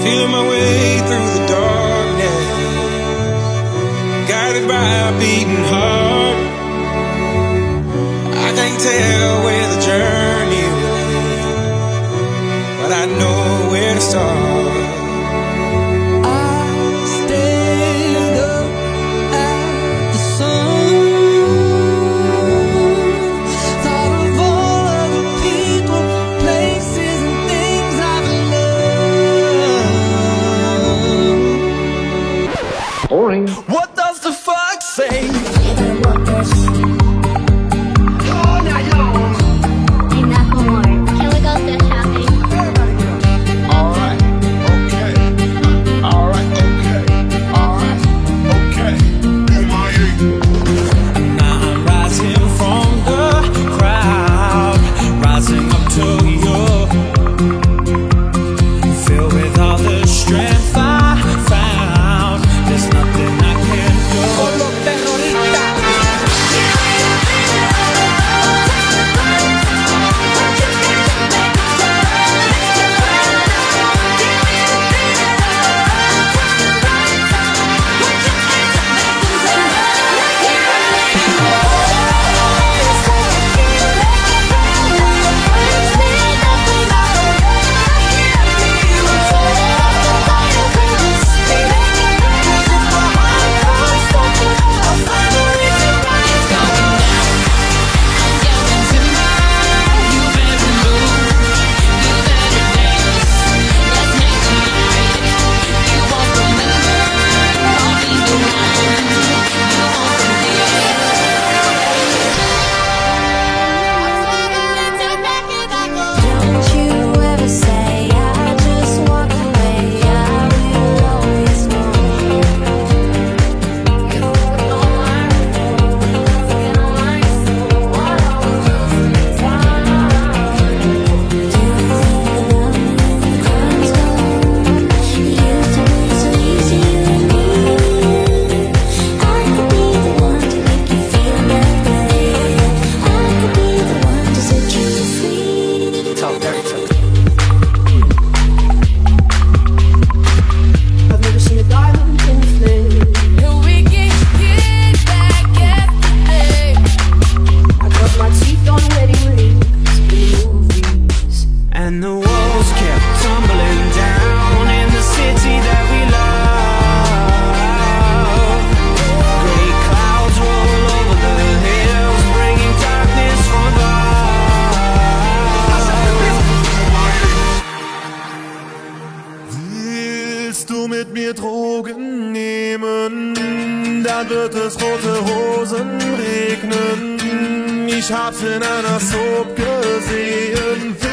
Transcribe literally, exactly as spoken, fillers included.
feeling my way through the darkness, guided by a beating heart. I can't tell where the journey will end, but I know where to start. Boring. What does the fuck say? All night long. Enough more. Can we go fish shopping? Alright, okay. Alright, okay. Alright, okay. Now I'm rising from the crowd, rising up to you, filled with all the strength I found. There's nothing I can't do. And the walls kept tumbling down in the city that we love. Gray clouds roll over the hills, bringing darkness from above. Willst du mit mir Drogen nehmen? Dann wird es rote Rosen regnen. Ich hab's in einer Soap gesehen.